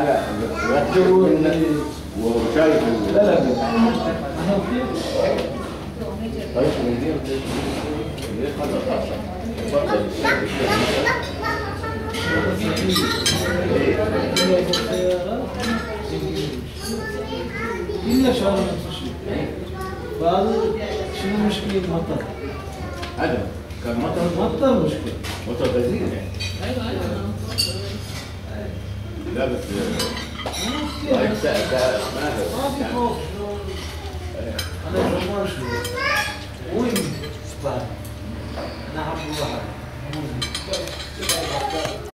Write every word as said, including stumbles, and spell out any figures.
لا لا بتشوف منك وشايف لا لا انا طيب من دي دي خلاص خلاص إلا شهر نفس الشيء. بعض شنو مشكلة مطر؟ هذا كان مطر مطر مشكلة. مطر غزير يعني. ايوه ايوه. لا بس ما ما في خوف. أنا جمال شو؟ وين؟ بعد. أنا عم بروح.